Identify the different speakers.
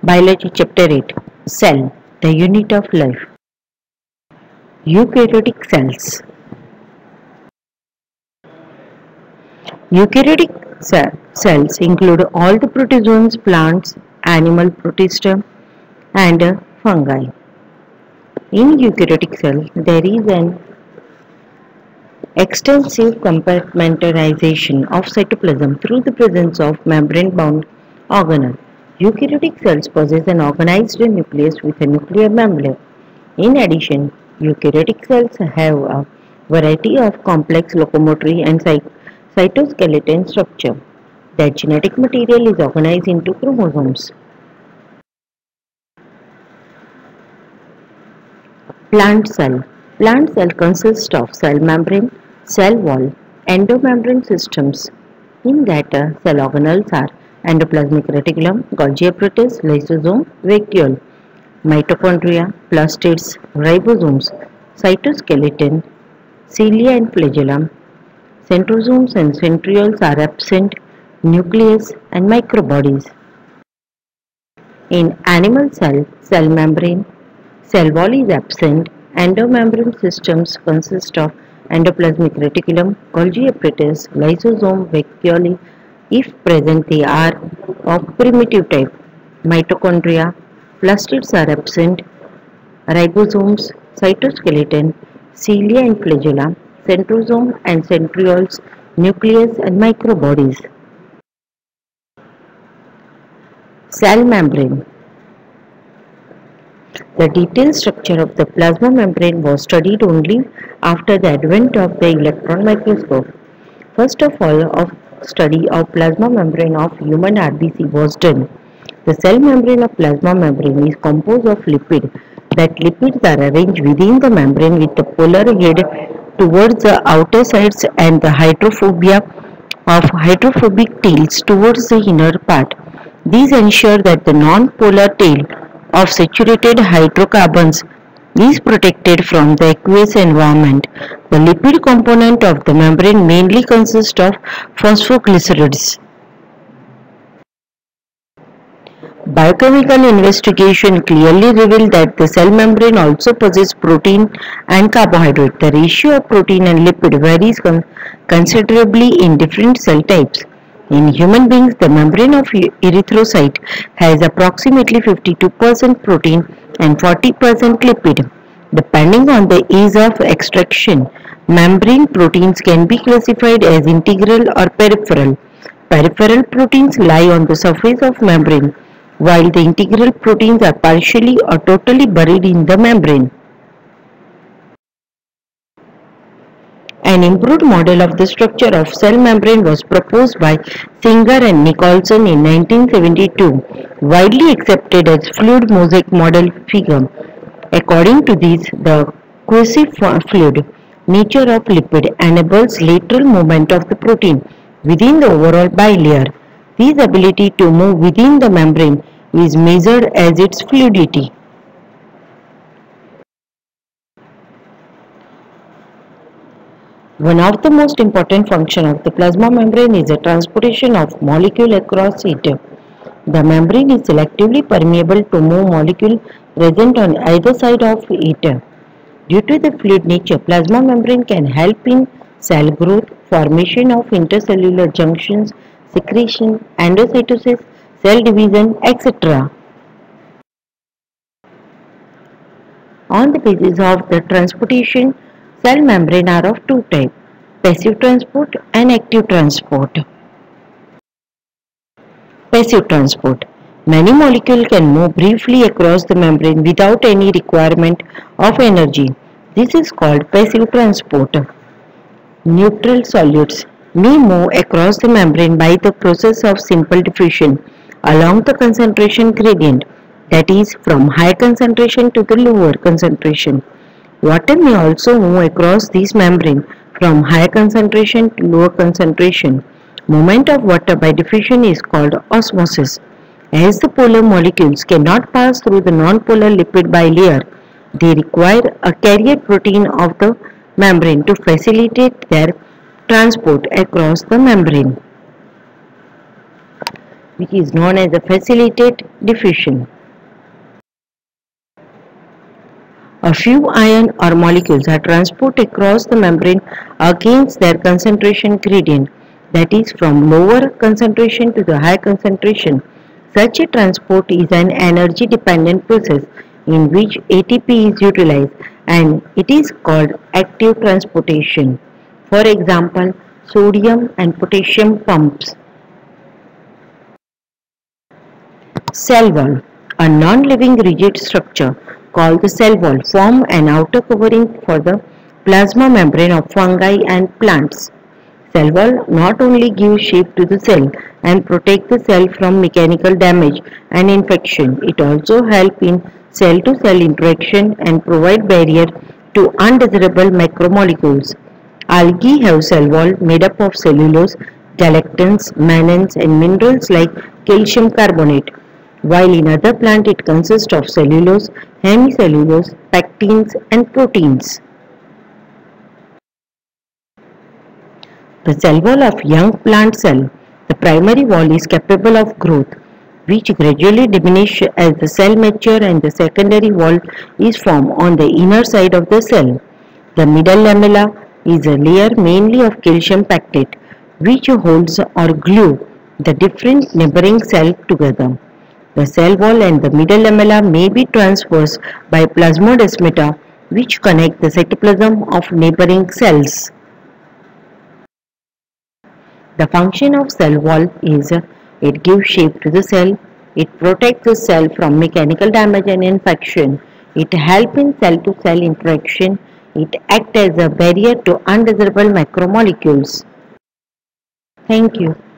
Speaker 1: Biology Chapter 8 Cell, the Unit of Life. Eukaryotic cells. Eukaryotic cells include all the protozoans, plants, animal protista, and fungi. In eukaryotic cells, there is an extensive compartmentalization of cytoplasm through the presence of membrane-bound organelle. Eukaryotic cells possess an organized nucleus with a nuclear membrane. In addition, eukaryotic cells have a variety of complex locomotory and cytoskeleton structure. Their genetic material is organized into chromosomes. Plant cell. Plant cell consists of cell membrane, cell wall, endomembrane systems. In that, cell organelles are endoplasmic reticulum, Golgi apparatus, lysosome, vacuole, mitochondria, plastids, ribosomes, cytoskeleton, cilia and flagellum, centrosomes and centrioles are absent, nucleus and microbodies. In animal cell, cell membrane, cell wall is absent, endomembrane systems consist of endoplasmic reticulum, Golgi apparatus, lysosome, vacuole. If present, they are of primitive type. Mitochondria, plastids are absent, ribosomes, cytoskeleton, cilia and flagella, centrosome and centrioles, nucleus and microbodies. Cell membrane. The detailed structure of the plasma membrane was studied only after the advent of the electron microscope. First of all, a study of plasma membrane of human RBC was done. The cell membrane of plasma membrane is composed of lipids. That lipids are arranged within the membrane with the polar head towards the outer sides and the hydrophobia of hydrophobic tails towards the inner part. These ensure that the non-polar tail of saturated hydrocarbons is protected from the aqueous environment. The lipid component of the membrane mainly consists of phosphoglycerides. Biochemical investigation clearly revealed that the cell membrane also possesses protein and carbohydrate. The ratio of protein and lipid varies considerably in different cell types. In human beings, the membrane of erythrocyte has approximately 52% protein and 40% lipid. Depending on the ease of extraction, membrane proteins can be classified as integral or peripheral. Peripheral proteins lie on the surface of membrane, while the integral proteins are partially or totally buried in the membrane. An improved model of the structure of cell membrane was proposed by Singer and Nicholson in 1972, widely accepted as fluid mosaic model figure. According to this, the quasi-fluid nature of lipid enables lateral movement of the protein within the overall bilayer. This ability to move within the membrane is measured as its fluidity. One of the most important functions of the plasma membrane is the transportation of molecule across it. The membrane is selectively permeable to move molecule present on either side of it. Due to the fluid nature, plasma membrane can help in cell growth, formation of intercellular junctions, secretion, endocytosis, cell division, etc. On the basis of the transportation, cell membrane are of two types, passive transport and active transport. Passive transport. Many molecules can move briefly across the membrane without any requirement of energy. This is called passive transport. Neutral solids may move across the membrane by the process of simple diffusion along the concentration gradient, that is, from high concentration to the lower concentration. Water may also move across this membrane from higher concentration to lower concentration. Movement of water by diffusion is called osmosis. As the polar molecules cannot pass through the non-polar lipid bilayer, they require a carrier protein of the membrane to facilitate their transport across the membrane. which is known as a facilitate diffusion. A few ion or molecules are transported across the membrane against their concentration gradient, that is, from lower concentration to the high concentration. Such a transport is an energy dependent process in which ATP is utilized, and it is called active transportation. For example, sodium and potassium pumps. Cell wall. A non-living rigid structure called the cell wall form an outer covering for the plasma membrane of fungi and plants. Cell wall not only gives shape to the cell and protect the cell from mechanical damage and infection, it also helps in cell-to-cell interaction and provide barrier to undesirable macromolecules. Algae have cell wall made up of cellulose, galactans, mannans and minerals like calcium carbonate, while in other plants it consists of cellulose, hemicellulose, pectins and proteins. The cell wall of young plant cell. The primary wall is capable of growth, which gradually diminishes as the cell matures, and the secondary wall is formed on the inner side of the cell. The middle lamella is a layer mainly of calcium pectate, which holds or glue the different neighboring cells together. The cell wall and the middle lamella may be transversed by plasmodesmata, which connect the cytoplasm of neighboring cells. The function of cell wall is it gives shape to the cell, it protects the cell from mechanical damage and infection, it helps in cell-to-cell interaction, it acts as a barrier to undesirable macromolecules. Thank you.